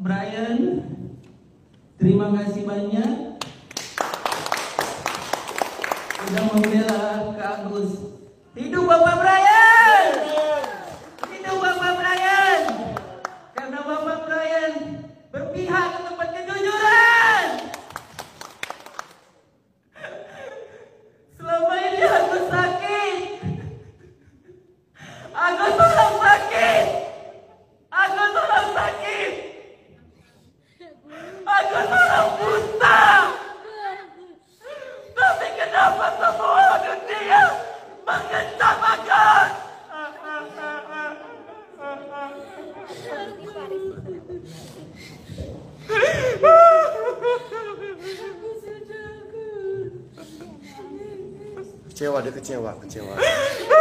Brian, terima kasih banyak sudah membela Kak Agus. Hidup Bapak Brian! Hidup Bapak Brian! Karena Bapak Brian berpihak ke tempat kejujuran. Selama ini Agus sakit. Agus orang sakit. Agus orang sakit. Agus orang buta. Tapi kenapa semua dunia mengencam Agus? Kecewa, dia kecewa.